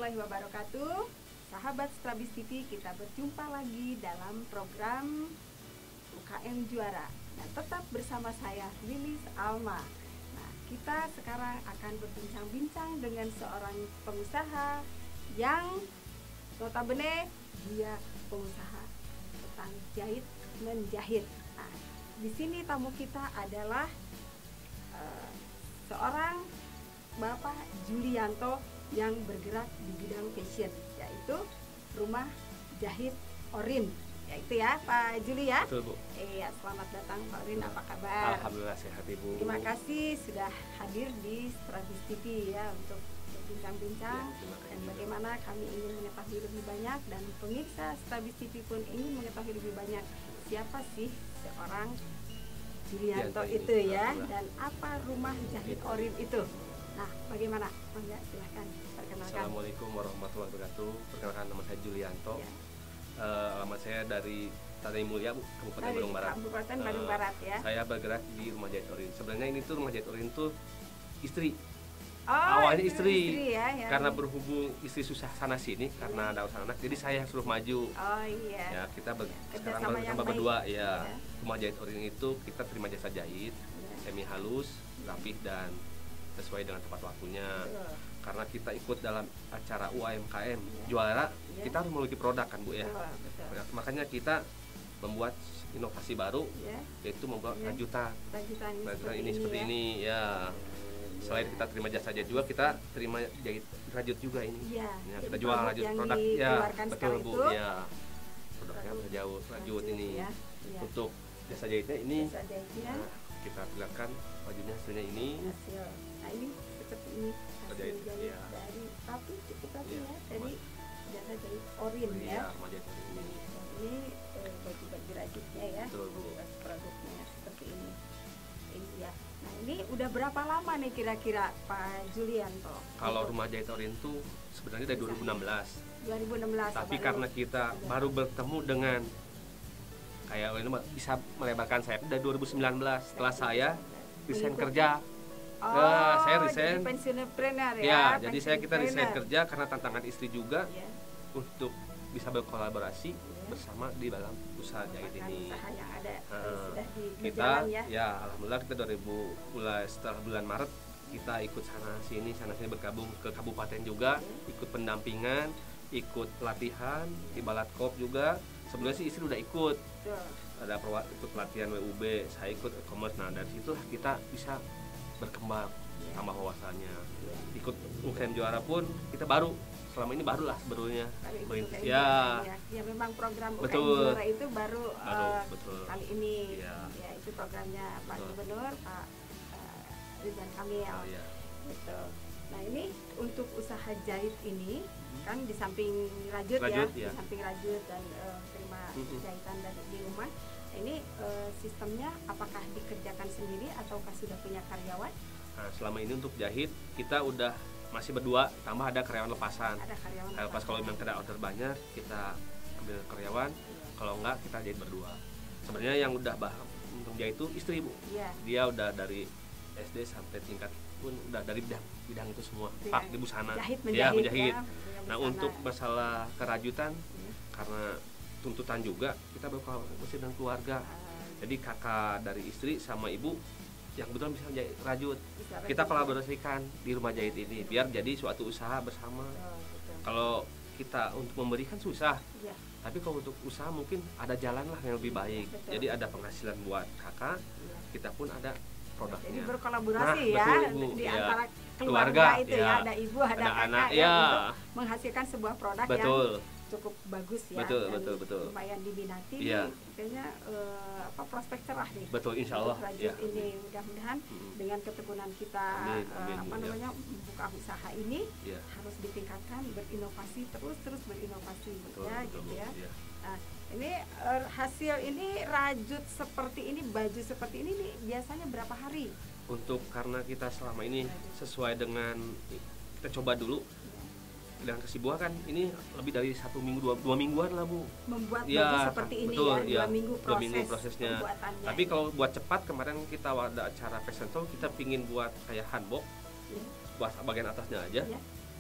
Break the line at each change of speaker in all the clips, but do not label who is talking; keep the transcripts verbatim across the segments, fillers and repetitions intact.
warahmatullahi wabarakatuh. Sahabat Strabis T V, kita berjumpa lagi dalam program U K M Juara. Nah, tetap bersama saya Lilis Alma. Nah, kita sekarang akan berbincang-bincang dengan seorang pengusaha yang notabene dia pengusaha tentang jahit menjahit. Nah, di sini tamu kita adalah uh, seorang Bapak Julianto yang bergerak di bidang fashion, yaitu Rumah Jahit Orin, yaitu ya Pak Juli ya.
Betul, Bu.
Iya, selamat datang Pak Orin, apa kabar?
Alhamdulillah sehat Ibu.
Terima kasih sudah hadir di Strabis T V ya untuk berbincang-bincang
ya,
dan bagaimana kami ingin mengetahui lebih banyak dan pemirsa Strabis T V pun ingin mengetahui lebih banyak siapa sih seorang Julianto itu ya, dan apa Rumah Jahit Orin itu. Nah, bagaimana? Mangga, silahkan perkenalkan.
Assalamualaikum warahmatullahi wabarakatuh. Perkenalkan, nama saya Julianto.
Ya.
Uh, alamat saya dari Tanah Mulia, Bu, Kabupaten
Dari
Bandung Barat.
Kabupaten Bandung uh, Barat ya.
Saya bergerak di Rumah Jahit Orin. Sebenarnya ini tuh Rumah Jahit Orin tuh istri.
Oh,
awalnya
istri,
istri,
ya, ya,
karena
ya.
berhubung istri susah sana sini ya. Karena ada usaha anak, jadi saya suruh maju.
Oh iya.
Ya, kita ber
ya,
sekarang bersama berdua ya. ya. Rumah Jahit Orin itu kita terima jasa jahit, ya. Semi halus, rapih dan sesuai dengan tepat waktunya. Betul. Karena kita ikut dalam acara U A M K M ya. Juara, ya. Kita harus memiliki produk kan Bu ya. Betul, betul. Makanya kita membuat inovasi baru, ya. Yaitu membuat ya. rajutan. Rajutan ini, rajutan seperti, ini, ini, seperti ya. ini ya. Selain kita terima jasa jahit juga, kita terima jahit rajut juga ini. Ya, ya kita jual rajut produk ya, betul Bu itu, ya. Produknya rajut, rajut ini. Ya. Ya. Untuk jasa jahitnya ini jasa jahitnya. Nah, kita perlihatkan bajunya hasilnya ini.
Hasil. Nah, ini seperti ini hasil jahit ya. Dari rapi, cukup rapi ya, ya. Dari jasa jahit Orin ya.
Ya, Rumah Jahit Orin ini.
Ini eh, baju-baju rajutnya ya.
Betul, Bu.
Produknya seperti ini. Ini ya. Nah, ini udah berapa lama nih kira-kira Pak Julianto?
Kalau Rumah Jahit Orin itu sebenarnya dari dua ribu enam belas.
dua ribu enam belas.
Tapi karena kita baru bertemu dengan kayak ini bisa melebarkan sayap dari dua ribu sembilan belas setelah saya resign kerja.
Oh,
nah, saya resign.
Jadi pensiunpreneur ya.
Ya, jadi saya kita resign kerja karena tantangan istri juga ya. Untuk bisa berkolaborasi ya. Bersama di dalam usaha jahit ini.
Usaha yang ada
nah,
sudah di
kita
ya.
ya alhamdulillah kita dua ribu mulai setelah bulan Maret kita ikut sana sini sana sini bergabung ke kabupaten juga, ya. Ikut pendampingan, ikut pelatihan di Balatkop juga. Sebelumnya sih istri udah ikut. Ya. Ada ikut pelatihan W U B, saya ikut e-commerce. Nah, dari situ kita bisa berkembang, ya. Tambah wawasannya. Ya. Ikut U K M Juara pun kita baru selama ini barulah sebetulnya.
Ya. ya, ya memang program U K M Juara itu baru, baru uh, betul. Kali ini. Ya. Ya, itu programnya Pak Gubernur, Pak uh, Ridwan Kamil. Oh, ya. Gitu. Nah, ini untuk usaha jahit ini hmm. kan di samping rajut, rajut ya, ya, di samping rajut dan uh, terima hmm. jahitan dari di rumah. Nah, ini uh, sistemnya apakah dikerjakan sendiri ataukah sudah punya karyawan?
Nah, selama ini untuk jahit kita udah masih berdua, tambah ada karyawan lepasan. Ada karyawan lepas. Lepas kalau memang tidak order banyak, kita ambil karyawan. Ya. Kalau enggak, kita jahit berdua. Sebenarnya yang udah paham untuk jahit itu istri Bu. Ya. Dia udah dari S D sampai tingkat pun udah dari bidang bidang itu semua, pak di busana,
jahit,
menjahit, ya menjahit. Ya, nah busana. Untuk masalah kerajutan, ya. Karena tuntutan juga kita berkolaborasi dengan keluarga. Ah. Jadi kakak dari istri sama ibu yang betul bisa menjahit rajut, bisa kita kolaborasikan di Rumah Jahit ini biar jadi suatu usaha bersama. Oh, kalau kita untuk memberikan susah, ya. Tapi kalau untuk usaha mungkin ada jalan lah yang lebih baik. Betul. Jadi ada penghasilan buat kakak, ya. Kita pun ada produknya. Jadi berkolaborasi nah, ya betul, di ya. Antara keluarga, keluarga itu ya. Ya ada ibu ada, ada kakak anak, ya, ya untuk menghasilkan sebuah produk betul. Yang cukup bagus ya, betul, betul, betul.
Lumayan diminati,
ya.
Kayaknya uh, apa prospek cerah nih.
Betul, insya Allah.
Ya. Ini mudah-mudahan hmm. dengan ketekunan kita amin, amin, uh, apa namanya ya. Membuka usaha ini ya. Harus ditingkatkan, berinovasi terus terus berinovasi, betul, ya betul, gitu ya. ya. Nah, ini uh, hasil ini rajut seperti ini, baju seperti ini nih biasanya berapa hari?
Untuk karena kita selama ini sesuai dengan kita coba dulu. Dengan kesibukan kan ini lebih dari satu minggu dua, dua mingguan lah Bu
membuat
ya,
baju seperti ini betul, ya, dua ya, minggu proses dua minggu prosesnya.
Tapi kalau buat cepat kemarin kita ada acara fashion show kita pingin buat kayak hanbok ya. Buat bagian atasnya aja ya.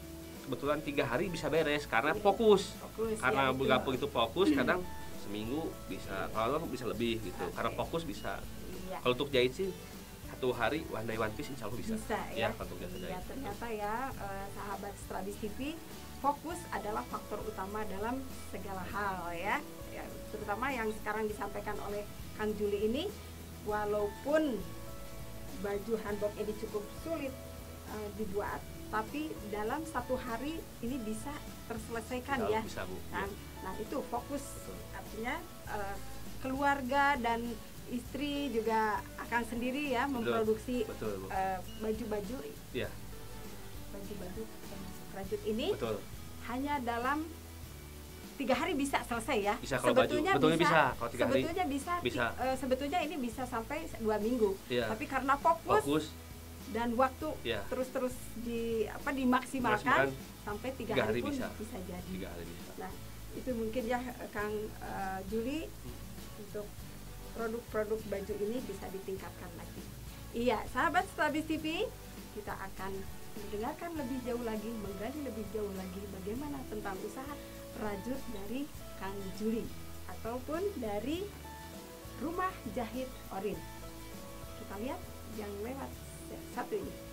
kebetulan tiga hari bisa beres karena
Iya.
fokus.
Fokus,
Karena
ya, betul.
bergabung itu fokus, kadang seminggu bisa, kalau bisa lebih gitu.
Oke.
Karena fokus bisa.
Iya.
Kalau untuk jahit sih satu hari one day one piece insya Allah bisa.
Bisa ya.
Kalau untuk jasa
Ya,
jahit.
ternyata ya eh, sahabat Strabis T V, fokus adalah faktor utama dalam segala hal ya. Ya, terutama yang sekarang disampaikan oleh Kang Juli ini, walaupun baju hanbok ini cukup sulit eh, dibuat, tapi dalam satu hari ini bisa terselesaikan
Insya
ya.
Allah bisa, Bu.
Nah, nah itu fokus.
Betul.
Artinya eh, keluarga dan istri juga akan sendiri ya memproduksi
Betul, Bu.
eh, baju-baju
Iya,
baju-baju rajut ini
betul.
hanya dalam tiga hari bisa selesai ya.
Bisa kalau baju. Betulnya bisa kalau tiga hari.
sebetulnya bisa,
bisa.
ti- eh, sebetulnya ini bisa sampai dua minggu.
Iya.
Tapi karena fokus,
Fokus
dan waktu
Iya.
terus-terus di apa dimaksimalkan
Maksimalkan,
sampai tiga,
tiga
hari,
hari
pun
bisa.
bisa, jadi.
tiga hari bisa.
Nah, itu mungkin ya Kang eh, Juli untuk produk-produk baju ini bisa ditingkatkan lagi. Iya, sahabat Strabis T V, kita akan mendengarkan lebih jauh lagi, menggali lebih jauh lagi bagaimana tentang usaha rajut dari Kang Juli ataupun dari Rumah Jahit Orin. Kita lihat yang lewat satu ini.